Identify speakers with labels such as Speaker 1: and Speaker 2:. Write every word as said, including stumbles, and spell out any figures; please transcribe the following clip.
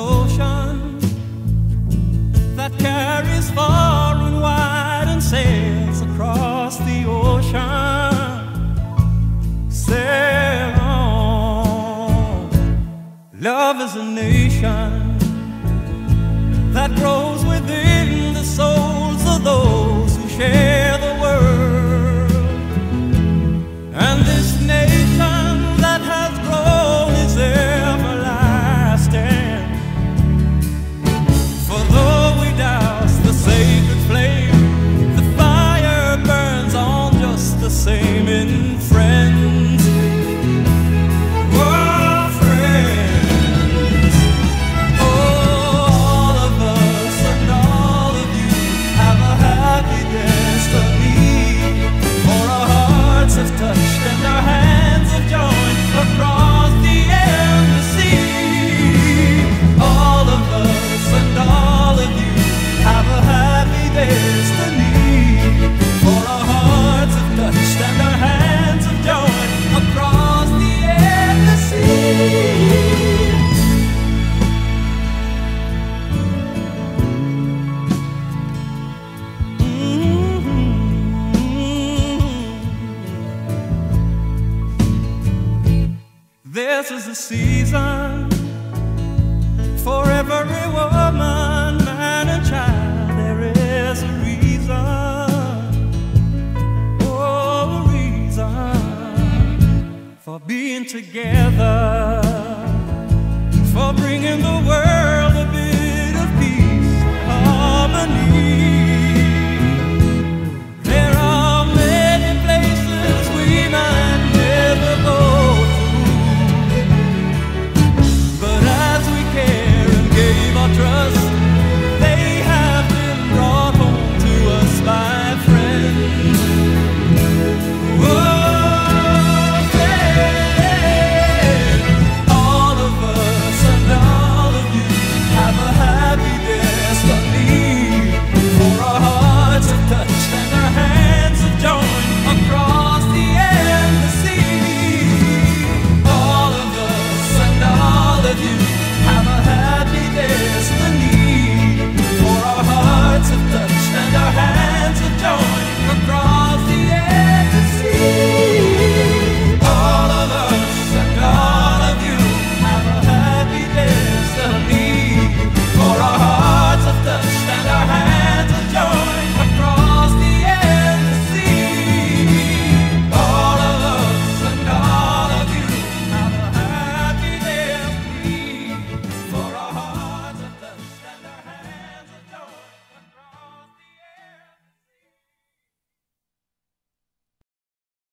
Speaker 1: ocean that carries far and wide and sails across the ocean. Sail on. Love is a nation that grows within the souls of those who share the world. And this nation that has grown is everlasting. For though we douse the sacred flame, the fire burns on just the same in friends. Oh, friends. Oh, all of us and all of you have a happy destiny. For our hearts have touched and our hands have joined across the air and the sea. All of us and all of you have a happy destiny. For our hearts have touched and our hands have joined across the air and the sea. This is a season for every woman, man and child. There is a reason, oh, a reason for being together, for bringing the world